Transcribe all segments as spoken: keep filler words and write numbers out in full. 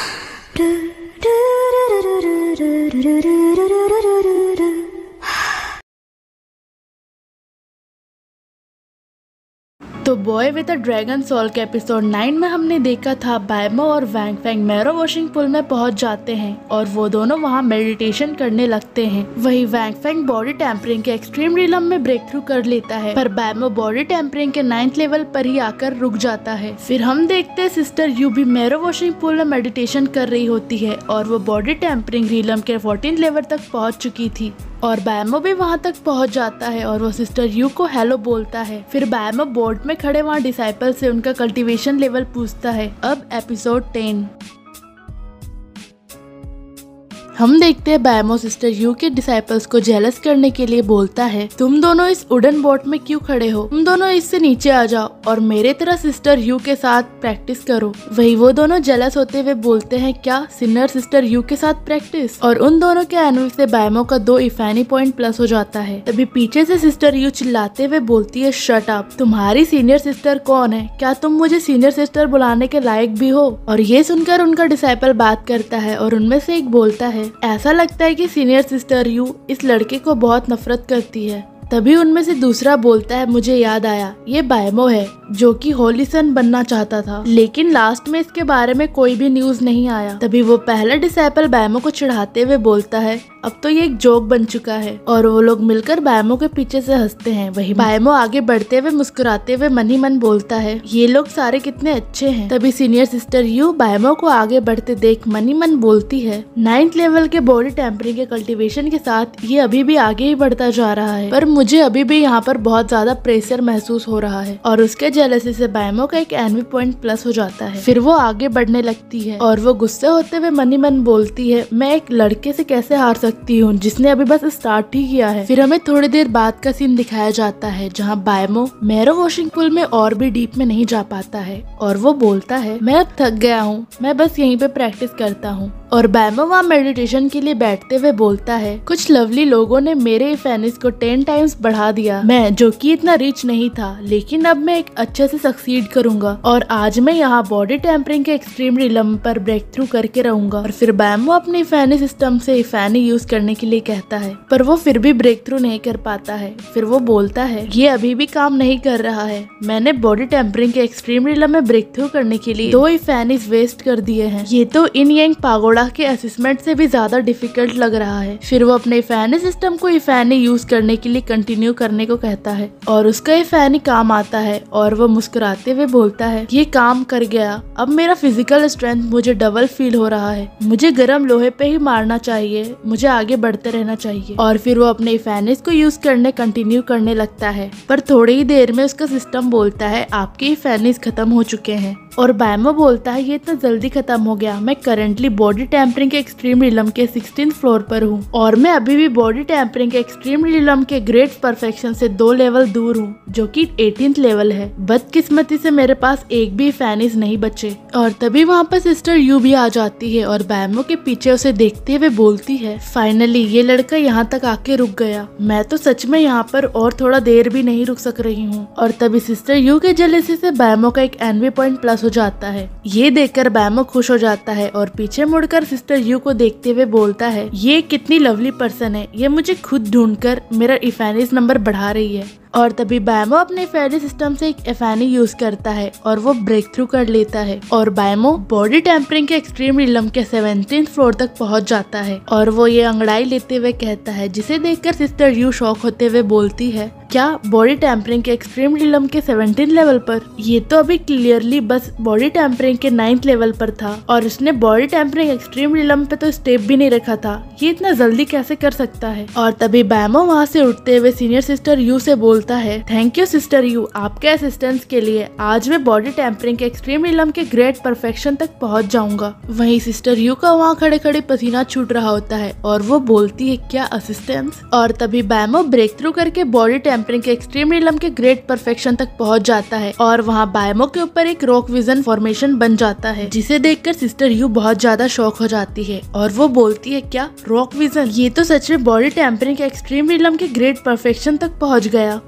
तो boy with a dragon soul के episode nine में हमने देखा था बायमो और Wang Fang marrow washing pool में पहुंच जाते हैं और वो दोनों वहां मेडिटेशन करने लगते हैं। वही वैंग फैंग बॉडी टेम्परिंग के एक्सट्रीम रिलम में ब्रेक थ्रू कर लेता है, पर बायमो बॉडी टेम्परिंग के नाइन्थ लेवल पर ही आकर रुक जाता है। फिर हम देखते हैं सिस्टर यू भी मैरो वॉशिंग पूल में मेडिटेशन कर रही होती है और वो बॉडी टेम्परिंग रिलम के फोर्टीन लेवल तक पहुँच चुकी थी और बायमो भी वहां तक पहुंच जाता है और वो सिस्टर यू को हेलो बोलता है। फिर बायमो बोर्ड में खड़े वहां डिसाइपल से उनका कल्टीवेशन लेवल पूछता है। अब एपिसोड टेन हम देखते हैं बायमो सिस्टर यू के डिसाइपल्स को जेलस करने के लिए बोलता है, तुम दोनों इस वुडन बोट में क्यों खड़े हो, तुम दोनों इससे नीचे आ जाओ और मेरे तरह सिस्टर यू के साथ प्रैक्टिस करो। वही वो दोनों जेलस होते हुए बोलते हैं, क्या सिनर सिस्टर यू के साथ प्रैक्टिस, और उन दोनों के एनवी से बायमो का दो इफानी पॉइंट प्लस हो जाता है। तभी पीछे से सिस्टर यू चिल्लाते हुए बोलती है, शट अप, तुम्हारी सीनियर सिस्टर कौन है, क्या तुम मुझे सीनियर सिस्टर बुलाने के लायक भी हो। और ये सुनकर उनका डिसाइपल बात करता है और उनमें से एक बोलता है, ऐसा लगता है कि सीनियर सिस्टर यू इस लड़के को बहुत नफरत करती है। तभी उनमें से दूसरा बोलता है, मुझे याद आया, ये बायमो है जो कि होली सन बनना चाहता था, लेकिन लास्ट में इसके बारे में कोई भी न्यूज नहीं आया। तभी वो पहला डिसाइपल बायमो को चिढ़ाते हुए बोलता है, अब तो ये एक जोक बन चुका है, और वो लोग मिलकर बायमो के पीछे से हंसते हैं। वही बायमो आगे बढ़ते हुए मुस्कुराते हुए मन ही मन बोलता है, ये लोग सारे कितने अच्छे हैं। तभी सीनियर सिस्टर यू बायमो को आगे बढ़ते देख मन ही मन बोलती है, नाइन्थ लेवल के बॉडी टेम्परिंग के कल्टीवेशन के साथ ये अभी भी आगे ही बढ़ता जा रहा है, पर मुझे अभी भी यहाँ पर बहुत ज्यादा प्रेशर महसूस हो रहा है। और उसके जेलसी से बायमो का एक एनवी पॉइंट प्लस हो जाता है। फिर वो आगे बढ़ने लगती है और वो गुस्से होते हुए मन ही मन बोलती है, मैं एक लड़के से कैसे हार सकती हूँ जिसने अभी बस स्टार्ट ही किया है। फिर हमें थोड़ी देर बाद का सीन दिखाया जाता है जहाँ बायमो मैरो वॉशिंग पूल में और भी डीप में नहीं जा पाता है और वो बोलता है, मैं अब थक गया हूँ, मैं बस यहीं पे प्रैक्टिस करता हूँ। और बायमो वहाँ मेडिटेशन के लिए बैठते हुए बोलता है, कुछ लवली लोगों ने मेरे फैनिस को टेन टाइम्स बढ़ा दिया, मैं जो कि इतना रिच नहीं था, लेकिन अब मैं एक अच्छे से सक्सीड करूंगा और आज मैं यहाँ बॉडी टेम्परिंग के एक्सट्रीम रिलम पर ब्रेक थ्रू करके रहूंगा। और फिर बायमो अपनी फैनी सिस्टम से फैनी यूज करने के लिए कहता है, पर वो फिर भी ब्रेक थ्रू नहीं कर पाता है। फिर वो बोलता है, ये अभी भी काम नहीं कर रहा है, मैंने बॉडी टेम्परिंग के एक्सट्रीम रिलम में ब्रेक थ्रू करने के लिए दो फैनीज वेस्ट कर दिए हैं, ये तो इन यंग पागोडा के असेसमेंट से भी ज्यादा डिफिकल्ट लग रहा है। फिर वो अपने फैनी सिस्टम को फैनी यूज करने के लिए कंटिन्यू करने को कहता है और उसका ये फैनी काम आता है और वो मुस्कुराते हुए बोलता है, ये काम कर गया, अब मेरा फिजिकल स्ट्रेंथ मुझे डबल फील हो रहा है, मुझे गर्म लोहे पे ही मारना चाहिए, मुझे आगे बढ़ते रहना चाहिए। और फिर वो अपने फैनिस को यूज करने कंटिन्यू करने लगता है, पर थोड़ी ही देर में उसका सिस्टम बोलता है, आपके फैनिस खत्म हो चुके हैं। और बायमो बोलता है, ये इतना जल्दी खत्म हो गया, मैं करंटली बॉडी टेम्परिंग के एक्सट्रीम रिलम के सिक्सटीन्थ फ्लोर पर हूँ और मैं अभी भी बॉडी टेम्परिंग के एक्सट्रीम रिलम के ग्रेट परफेक्शन से दो लेवल दूर हूँ जो कि एटीन्थ लेवल है। बदकिस्मती से मेरे पास एक भी फैनिस नहीं बचे। और तभी वहाँ पर सिस्टर यू भी आ जाती है और बायमो के पीछे उसे देखते हुए बोलती है, फाइनली ये लड़का यहाँ तक आके रुक गया, मैं तो सच में यहाँ पर और थोड़ा देर भी नहीं रुक सक रही हूँ। और तभी सिस्टर यू के जेलसी से बायमो का एक एनवी पॉइंट प्लस हो जाता है। ये देखकर बायमो खुश हो जाता है और पीछे मुड़कर सिस्टर यू को देखते हुए बोलता है, ये कितनी लवली पर्सन है, ये मुझे खुद ढूंढकर मेरा इफेनिस नंबर बढ़ा रही है। और तभी बायमो अपने फैनी सिस्टम से एक एफानी यूज करता है और वो ब्रेक थ्रू कर लेता है और बायमो बॉडी टेम्परिंग के एक्सट्रीम रिलम के सेवेंटीन्थ फ्लोर तक पहुंच जाता है और वो ये अंगड़ाई लेते हुए कहता है, जिसे देखकर सिस्टर यू शॉक होते हुए बोलती है, क्या बॉडी टेम्परिंग के एक्सट्रीम रिलम के सेवेंटीन लेवल पर? ये तो अभी क्लियरली बस बॉडी टेम्परिंग के नाइन्थ लेवल पर था और उसने बॉडी टेम्परिंग एक्सट्रीम रिलम पे तो स्टेप भी नहीं रखा था, ये इतना जल्दी कैसे कर सकता है? और तभी बायमो वहाँ से उठते हुए सीनियर सिस्टर यू से बोलता है, थैंक यू सिस्टर यू आपके असिस्टेंस के लिए, आज मैं बॉडी टेम्परिंग के एक्सट्रीम रिलम के ग्रेट परफेक्शन तक पहुँच जाऊंगा। वहीं सिस्टर यू का वहाँ खड़े खड़े पसीना छूट रहा होता है और वो बोलती है, क्या असिस्टेंस? और तभी बायमो ब्रेक थ्रू करके बॉडी टेम्परिंग के एक्सट्रीम रिलम के ग्रेट परफेक्शन तक पहुँच जाता है और वहाँ बायमो के ऊपर एक रॉक विजन फॉर्मेशन बन जाता है, जिसे देखकर सिस्टर यू बहुत ज्यादा शॉक हो जाती है और वो बोलती है, क्या रॉक विजन? ये तो सच में बॉडी टेम्परिंग के एक्सट्रीम रिलम के ग्रेट परफेक्शन तक पहुँच गया।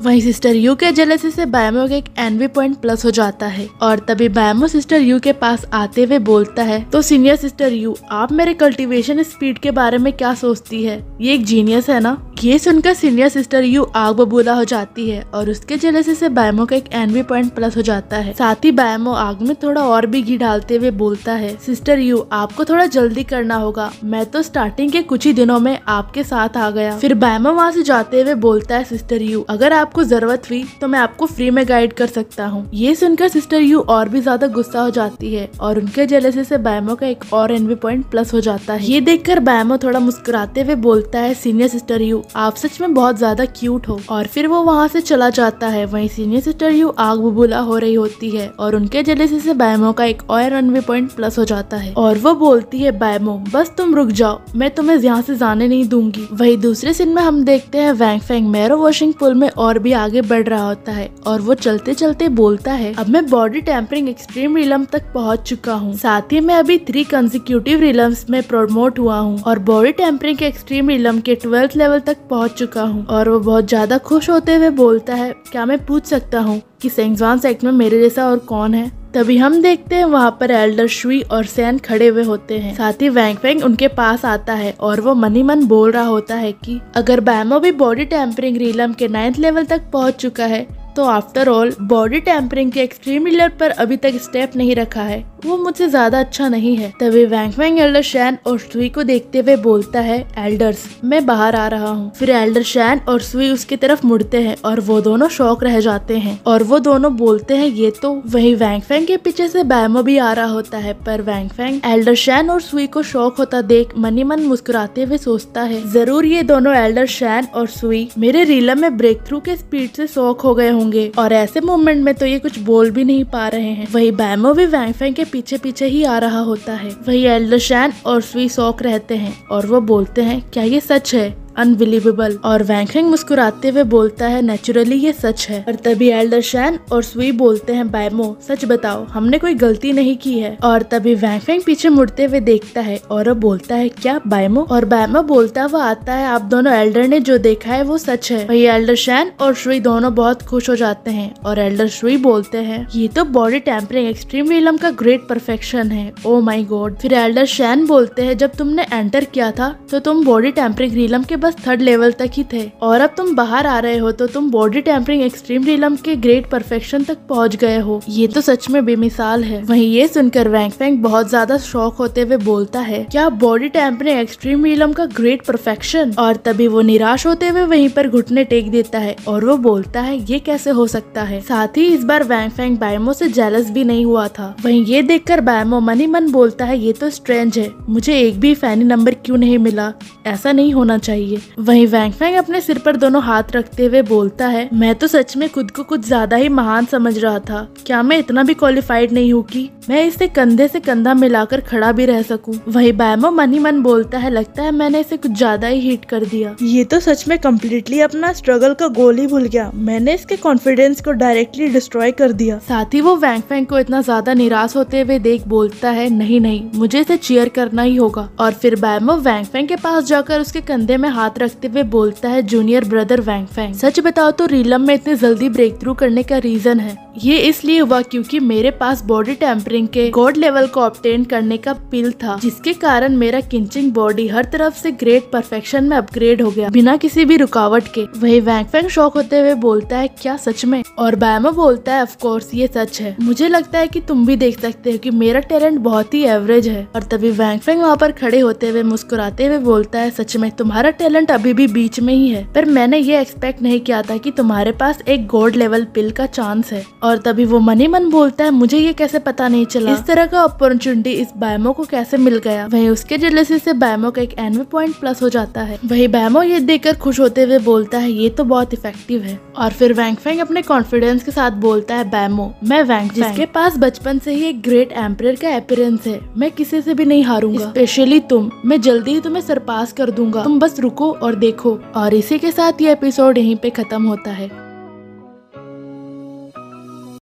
वहीं सिस्टर यू के जेलसी से बैमो का एक एनवी पॉइंट प्लस हो जाता है और तभी बैमो सिस्टर यू के पास आते हुए बोलता है, तो सीनियर सिस्टर यू, आप मेरे कल्टीवेशन स्पीड के बारे में क्या सोचती है? ये एक जीनियस है ना? ये सुनकर सीनियर सिस्टर यू आग बबूला हो जाती है और उसके जेलसी से बैमो का एक एनवी पॉइंट प्लस हो जाता है। साथ ही बैमो आग में थोड़ा और भी घी डालते हुए बोलता है, सिस्टर यू, आपको थोड़ा जल्दी करना होगा, मैं तो स्टार्टिंग के कुछ ही दिनों में आपके साथ आ गया। फिर बैमो वहाँ से जाते हुए बोलता है, सिस्टर यू, अगर आपको जरूरत हुई तो मैं आपको फ्री में गाइड कर सकता हूँ। ये सुनकर सिस्टर यू और भी ज्यादा गुस्सा हो जाती है और उनके जेलसी से बैमो का एक और एनवी पॉइंट प्लस हो जाता है। ये देखकर बैमो थोड़ा मुस्कुराते हुए बोलता है, सीनियर सिस्टर यू, आप सच में बहुत ज्यादा क्यूट हो, और फिर वो वहाँ से चला जाता है। वहीं सीनियर सिस्टर यू आग बबूला हो रही होती है और उनके जेलसी से बैमो का एक और एनवी पॉइंट प्लस हो जाता है और वो बोलती है, बैमो बस तुम रुक जाओ, मैं तुम्हें यहाँ से जाने नहीं दूंगी। वही दूसरे सीन में हम देखते हैं Wang Feng marrow washing pool में और भी आगे बढ़ रहा होता है और वो चलते चलते बोलता है, अब मैं बॉडी टेम्परिंग एक्सट्रीम रिलम तक पहुँच चुका हूँ, साथ ही मैं अभी थ्री कंसेक्यूटिव रिलम्स में प्रमोट हुआ हूँ और बॉडी टेम्परिंग के एक्सट्रीम रिलम के ट्वेल्थ लेवल तक पहुँच चुका हूँ। और वो बहुत ज्यादा खुश होते हुए बोलता है, क्या मैं पूछ सकता हूँ कि सेंगजुआन सेक्ट में मेरे जैसा और कौन है? तभी हम देखते हैं वहाँ पर एल्डर शुई और सैन खड़े हुए होते हैं। साथ ही वैंग फेंग उनके पास आता है और वो मनी मन बोल रहा होता है कि अगर बैमो भी बॉडी टेम्परिंग रिलम के नाइन्थ लेवल तक पहुँच चुका है तो आफ्टर ऑल बॉडी टेम्परिंग के एक्सट्रीम रिलर पर अभी तक स्टेप नहीं रखा है, वो मुझसे ज्यादा अच्छा नहीं है। तभी वैंग फेंग एल्डर शैन और सुई को देखते हुए बोलता है, एल्डर्स मैं बाहर आ रहा हूँ। फिर एल्डर शैन और सुई उसकी तरफ मुड़ते हैं और वो दोनों शौक रह जाते हैं और वो दोनों बोलते हैं, ये तो। वही वैंग फेंग के पीछे से बैमो भी आ रहा होता है, पर वैंग फेंग एल्डर शैन और सुई को शौक होता देख मनी मन मुस्कुराते हुए सोचता है, जरूर ये दोनों एल्डर शैन और सुई मेरे रिलम में ब्रेक थ्रू के स्पीड से शौक हो गए होंगे और ऐसे मूवमेंट में तो ये कुछ बोल भी नहीं पा रहे हैं। वही बैमो भी वैंग फेंग के पीछे पीछे ही आ रहा होता है। वही एल्डर शैन और सुई शौक रहते हैं और वो बोलते हैं, क्या ये सच है? अनबिलीवेबल। और वैंग फेंग मुस्कुराते हुए बोलता है, नेचुरली ये सच है। और तभी एल्डर शैन और सुई बोलते हैं, बैमो सच बताओ, हमने कोई गलती नहीं की है। और तभी वैंग फेंग पीछे मुड़ते हुए देखता है और वो बोलता है, क्या बैमो? और बैमो बोलता हुआ आता है, आप दोनों एल्डर ने जो देखा है वो सच है। वही एल्डर शैन और सुई दोनों बहुत खुश हो जाते हैं और एल्डर सुई बोलते हैं, ये तो बॉडी टेम्परिंग एक्सट्रीम रिलम का ग्रेट परफेक्शन है, ओ माई गॉड। फिर एल्डर शैन बोलते हैं, जब तुमने एंटर किया था तो तुम बॉडी टेम्परिंग रिलम के बस थर्ड लेवल तक ही थे और अब तुम बाहर आ रहे हो तो तुम बॉडी टेम्परिंग एक्सट्रीम रिलम के ग्रेट परफेक्शन तक पहुंच गए हो, ये तो सच में बेमिसाल है। वहीं ये सुनकर वैंग फेंग बहुत ज्यादा शॉक होते हुए बोलता है, क्या बॉडी टेम्परिंग एक्सट्रीम रिलम का ग्रेट परफेक्शन? और तभी वो निराश होते हुए वहीं पर घुटने टेक देता है और वो बोलता है, ये कैसे हो सकता है? साथ ही इस बार वैंग फेंग बैमो से जेलस भी नहीं हुआ था। वहीं ये देखकर बैमो मनी मन बोलता है, ये तो स्ट्रेंज है, मुझे एक भी फैनी नंबर क्यों नहीं मिला? ऐसा नहीं होना चाहिए। वहीं वैंग फेंग अपने सिर पर दोनों हाथ रखते हुए बोलता है, मैं तो सच में खुद को कुछ ज्यादा ही महान समझ रहा था, क्या मैं इतना भी क्वालिफाइड नहीं हूँ कि मैं इससे कंधे से कंधा मिलाकर खड़ा भी रह सकूं? वही बैमो मन ही मन बोलता है, लगता है मैंने इसे कुछ ज्यादा ही हिट कर दिया, ये तो सच में कम्प्लीटली अपना स्ट्रगल का गोल ही भूल गया, मैंने इसके कॉन्फिडेंस को डायरेक्टली डिस्ट्रॉय कर दिया। साथ ही वो वैंग फेंग को इतना ज्यादा निराश होते हुए देख बोलता है, नहीं नहीं, मुझे इसे चीयर करना ही होगा। और फिर बैमो वैंग फेंग के पास जाकर उसके कंधे में हाथ रखते हुए बोलता है, जूनियर ब्रदर वैंग फेंग, सच बताओ तो रिलम में इतनी जल्दी ब्रेक थ्रू करने का रीजन है, ये इसलिए हुआ क्योंकि मेरे पास बॉडी टेम्परिंग के गॉड लेवल को ऑब्टेन करने का पिल था, जिसके कारण मेरा किंचिंग बॉडी हर तरफ से ग्रेट परफेक्शन में अपग्रेड हो गया बिना किसी भी रुकावट के। वही वैंग फेंग शॉक होते हुए बोलता है, क्या सच में? और बैमो बोलता है, ऑफ कोर्स ये सच है, मुझे लगता है कि तुम भी देख सकते हो कि मेरा टैलेंट बहुत ही एवरेज है। और तभी वैंग फेंग वहाँ पर खड़े होते हुए मुस्कुराते हुए बोलता है, सच में तुम्हारा टैलेंट अभी भी बीच में ही है, पर मैंने ये एक्सपेक्ट नहीं किया था कि तुम्हारे पास एक गॉड लेवल पिल का चांस है। और तभी वो मनी मन बोलता है, मुझे ये कैसे पता नहीं चला, इस तरह का अपॉर्चुनिटी इस बैमो को कैसे मिल गया। वहीं उसके जेलसी से बैमो का एक एनवी पॉइंट प्लस हो जाता है। वही बैमो ये देखकर खुश होते हुए बोलता है, ये तो बहुत इफेक्टिव है। और फिर वैंग फेंग अपने कॉन्फिडेंस के साथ बोलता है, बैमो मैं वैंग फेंग, जिसके पास बचपन से ही एक ग्रेट एम्परर का अपीयरेंस है, मैं किसी से भी नहीं हारूंगा, स्पेशली तुम, मैं जल्दी ही तुम्हें सरपास कर दूंगा, तुम बस रुको और देखो। और इसी के साथ ये एपिसोड यहीं पे खत्म होता है।